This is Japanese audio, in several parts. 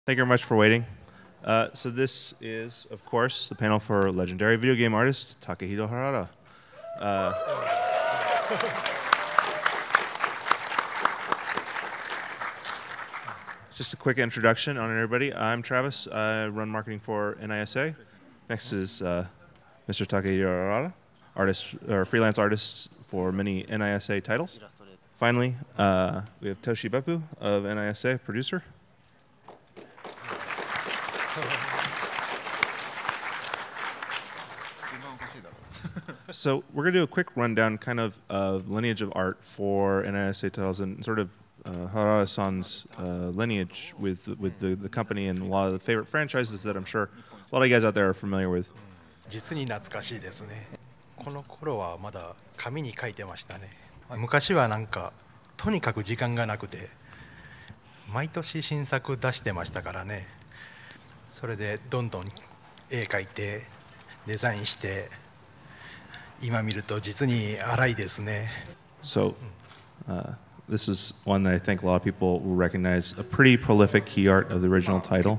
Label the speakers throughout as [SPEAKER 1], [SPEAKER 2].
[SPEAKER 1] Thank you very much for waiting. So this is, of course, the panel for legendary video game artist Takehito Harada. Just a quick introduction on everybody. I'm Travis. I run marketing for NISA. Next is Mr. Takehito Harada, artist or freelance artist for many NISA titles. Finally, we have Toshi Beppu of NISA, producer. So we're going to do a quick rundown kind of lineage of art for NISA titles and sort of Harada-san's lineage with the company and a lot of the favorite franchises that I'm sure a lot of you guys out there are familiar with.
[SPEAKER 2] 実に懐かしいですね。この頃はまだ紙に書いてましたね。昔はなんかとにかく時間がなくて毎年新作出してましたからね。それでどんどん絵描いてデザインして今見ると実に荒いですね。
[SPEAKER 1] So, this is one that I think a lot of people will recognize, a pretty prolific key art of the original title.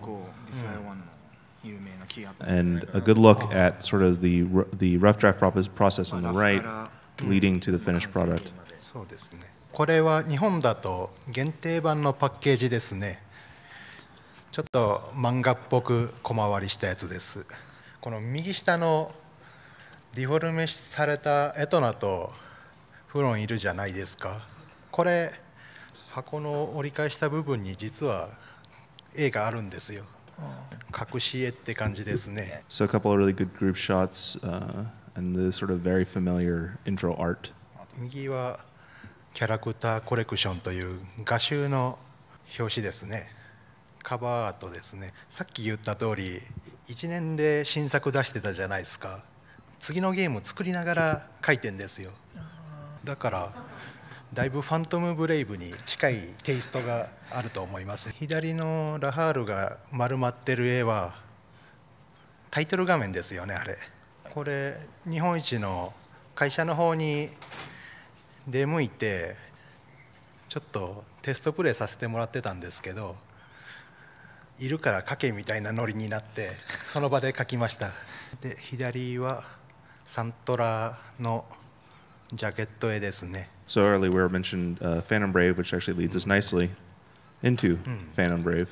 [SPEAKER 1] And a good look at sort of the rough draft process on the right, leading to the finished product.
[SPEAKER 2] そうですね。これは日本だと限定版のパッケージですね。ちょっと漫画っぽく小回りしたやつです。この右下のディフォルメされたエトナとフロンいるじゃないですか。これ箱の折り返した部分に実は絵があるんですよ。隠し絵って感じですね。
[SPEAKER 1] So a couple of really good group shots and the sort of very familiar intro art.
[SPEAKER 2] 右はキャラクターコレクションという画集の表紙ですね。カバーアートですね。さっき言った通り1年で新作出してたじゃないですか。次のゲーム作りながら描いてんですよ。だからだいぶファントムブレイブに近いテイストがあると思います。左のラハールが丸まってる絵はタイトル画面ですよね、あれ。これ日本一の会社の方に出向いてちょっとテストプレイさせてもらってたんですけど、いるから描けみたいなノリになってその場で描きました。で左はサントラのジャケット絵ですね。
[SPEAKER 1] So earlier we mentioned Phantom Brave, which actually leads us nicely into Phantom Brave,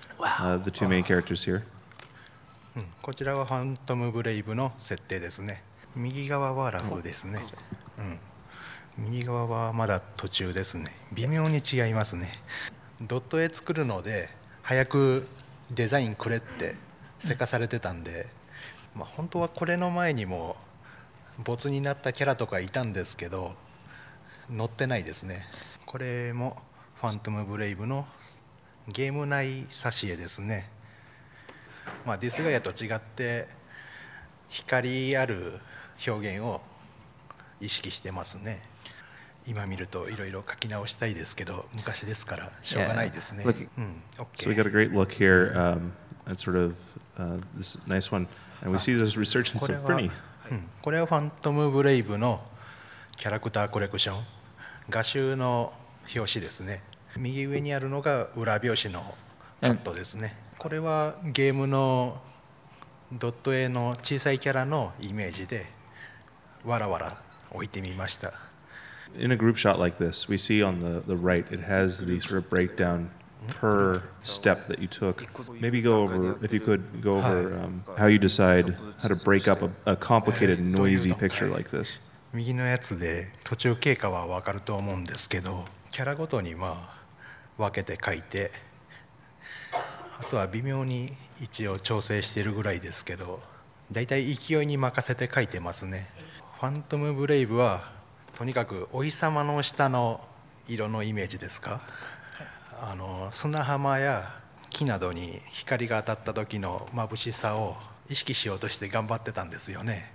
[SPEAKER 1] the two main characters here.
[SPEAKER 2] こちらはファントムブレイブの設定ですね。右側はラフですね。右側はまだ途中ですね。微妙に違いますね。ドット絵作るので早くデザインくれってせかされてたんで、本当はこれの前にもボツになったキャラとかいたんですけど載ってないですね。これもファントムブレイブのゲーム内挿絵ですね。ディスガイアと違って光ある表現を意識してますね。今見るといろいろ書き直したいですけど昔ですからしょうがないですね。
[SPEAKER 1] So we got a great look here at sort of this nice one, and we see there's research in some pretty.
[SPEAKER 2] これはファントムブレイブのキャラクターコレクション画集の表紙ですね。右上にあるのが裏表紙のカットですね。これはゲームのドット絵の小さいキャラのイメージでわらわら置いてみました。
[SPEAKER 1] In a group shot like this, we see on the right, it has the sort of breakdown per step that you took. Maybe go over, if you could, go over how you decide how to break up a complicated, noisy picture like this.
[SPEAKER 2] 右のやつで途中経過は分かると思うんですけど、キャラごとに分けて書いて、あとは微妙に位置を調整しているぐらいですけど、だいたい勢いに任せて書いてますね。ファントムブレイブはとにかくお日様の下の色のイメージですか。砂浜や木などに光が当たった時の眩しさを意識しようとして頑張ってたんですよね。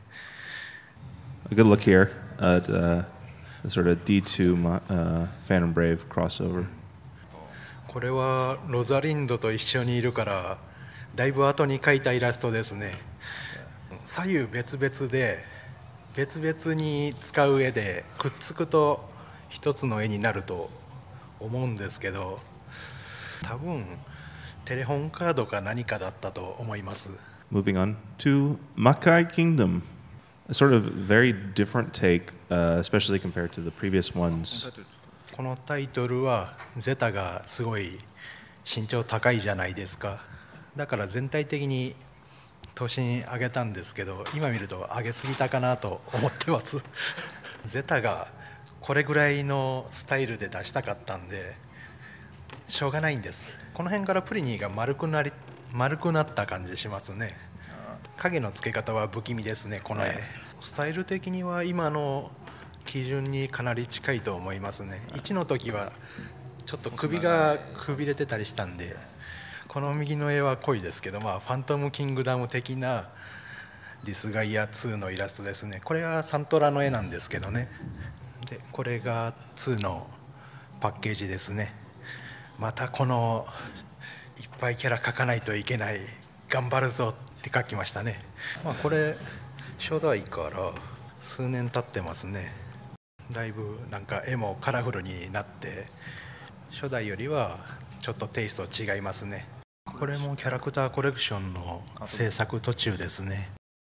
[SPEAKER 1] A good look here at the sort of D2 Phantom Brave crossover.
[SPEAKER 2] これはロザリンドと一緒にいるからだいぶ後に描いたイラストですね。左右別々で別々に使う絵でくっつくと一つの絵になると思うんですけど、多分テレホンカードか何かだったと思います。
[SPEAKER 1] Moving on to Makai Kingdom, a sort of very different take, especially compared to the previous ones.
[SPEAKER 2] このタイトルはゼタがすごい身長高いじゃないですか。だから全体的に頭身上げたんですけど、今見ると上げすぎたかなと思ってますゼタがこれぐらいのスタイルで出したかったんでしょうがないんです。この辺からプリニーが丸くなった感じしますね。影の付け方は不気味ですね、この絵。スタイル的には今の基準にかなり近いと思いますね。1の時はちょっと首がくびれてたりしたんで、この右の絵は濃いですけど、ファントムキングダム的なディスガイア2のイラストですね。これはサントラの絵なんですけどね。でこれが2のパッケージですね。またこのいっぱいキャラ描かないといけない、頑張るぞって書きましたね。これ初代から数年経ってますね。だいぶなんか絵もカラフルになって初代よりはちょっとテイスト違いますね。これもキャラクターコレクションの制作途中ですね。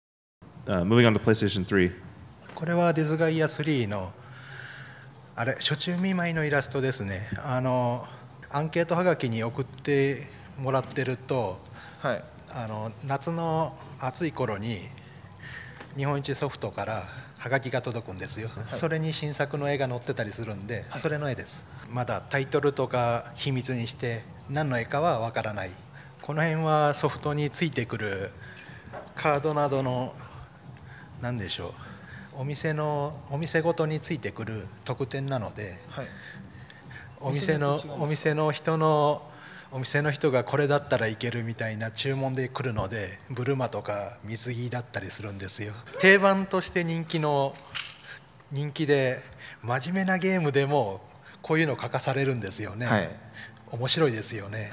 [SPEAKER 1] Moving on to PlayStation 3.
[SPEAKER 2] これはディズガイア3のあれ初中見舞いのイラストですね。アンケートはがきに送ってもらってると、
[SPEAKER 3] はい、
[SPEAKER 2] 夏の暑い頃に日本一ソフトからはがきが届くんですよ、はい、それに新作の絵が載ってたりするんで、はい、それの絵です。まだタイトルとか秘密にして何の絵かはわからない。この辺はソフトについてくるカードなどの何でしょう、お店ごとについてくる特典なので、はい、お店の人がこれだったらいけるみたいな注文で来るので、ブルマとか水着だったりするんですよ。定番として人気で真面目なゲームでもこういうの書かされるんですよね、はい、面白いですよね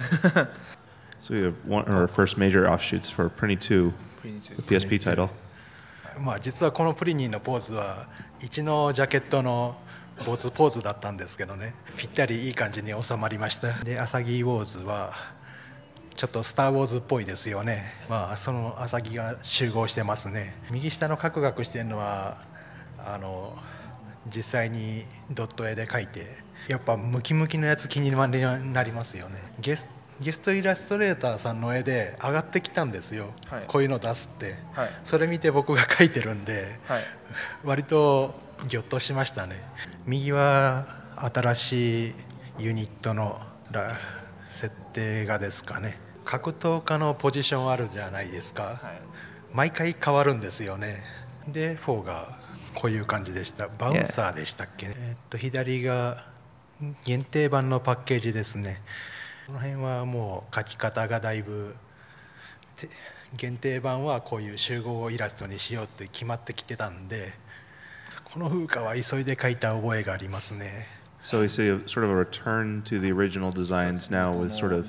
[SPEAKER 1] So we have one of our first major offshoots for Prinny 2, the PSP title.
[SPEAKER 2] 実はこのプリニーのポーズは1のジャケットのポーズだったんですけどね、ぴったりいい感じに収まりました。でアサギウォーズはちょっとスター・ウォーズっぽいですよね。そのアサギが集合してますね。右下のカクカクしてるのは実際にドット絵で描いて、やっぱムキムキのやつ気になりますよね。ゲストイラストレーターさんの絵で上がってきたんですよ、はい、こういうの出すって、はい、それ見て僕が描いてるんで、はい、割とギョッとしましたね。右は新しいユニットの設定がですかね、格闘家のポジションあるじゃないですか、はい、毎回変わるんですよね。で4がこういう感じでした。バウンサーでしたっけね、左が限定版のパッケージですね。この辺はもう描き方がだいぶ限定版はこういう集合イラストにしようって決まってきてたんで、この風花は急いで描いた覚えがありますね。
[SPEAKER 1] So we see sort of a return to the original designs now with sort of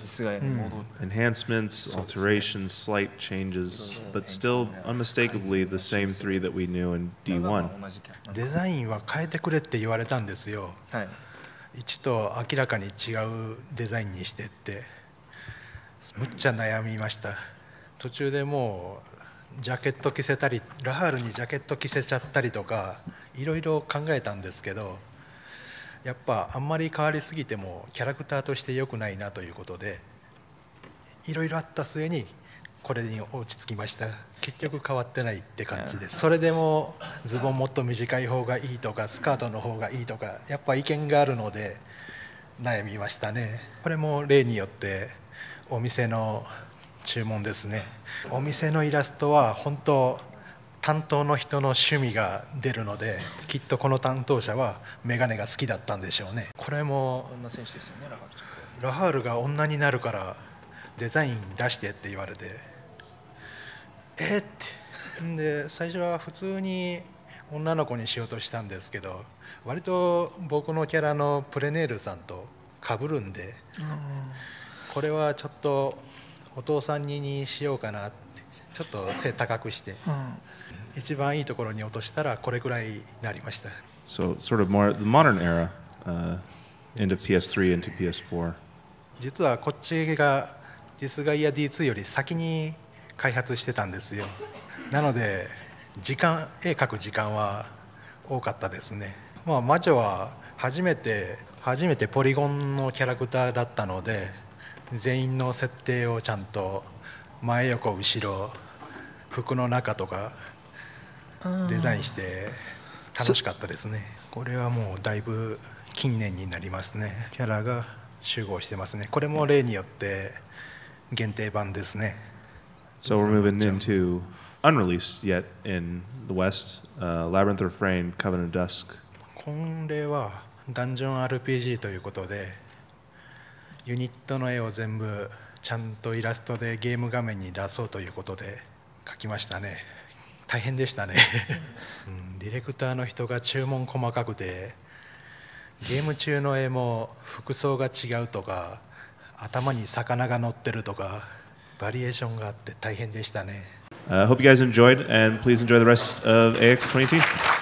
[SPEAKER 1] enhancements, alterations, slight changes, but still unmistakably the same three that we knew in D1.
[SPEAKER 2] デザインは変えてくれって言われたんですよ、はい、1と明らかに違うデザインにしてって。むっちゃ悩みました。途中でもうジャケット着せたり、ラハールにジャケット着せちゃったりとかいろいろ考えたんですけど、やっぱあんまり変わりすぎてもキャラクターとして良くないなということで、いろいろあった末にこれに落ち着きました。結局変わってないって感じです。それでもズボンもっと短い方がいいとかスカートの方がいいとかやっぱ意見があるので悩みましたね。これも例によってお店の注文ですね。お店のイラストは本当担当の人の趣味が出るので、きっとこの担当者はメガネが好きだったんでしょうね。これも
[SPEAKER 3] 女選手ですよね、
[SPEAKER 2] ラハールが女になるからデザイン出してって言われて、ってで最初は普通に女の子にしようとしたんですけど、割と僕のキャラのプレネールさんと被るんで、これはちょっとお父さんにしようかなってちょっと背高くして、一番いいところに落としたらこれくらいになりました。
[SPEAKER 1] So sort of more the modern era, into PS3 into PS4.
[SPEAKER 2] 実はこっちがディスガイア D2 より先に開発してたんですよ。なので絵描く時間は多かったですね。魔女は初めてポリゴンのキャラクターだったので、全員の設定をちゃんと前横後ろ服の中とかデザインして楽しかったですね。これはもうだいぶ近年になりますね。キャラが集合してますね。これも例によって限定版ですね。
[SPEAKER 1] So we're moving into unreleased yet in the West, Labyrinth Refrain, Covenant of Dusk.
[SPEAKER 2] これはダンジョン RPG ということで、ユニットの絵を全部ちゃんとイラストでゲーム画面に出そうということで描きましたね。大変でしたね、ディレクターの人が注文細かくて、ゲーム中の絵も服装が違うとか、頭に魚が乗ってるとか、バリエーションがあって大変でしたね。
[SPEAKER 1] Hope you guys enjoyed, and please enjoy the rest of AX20.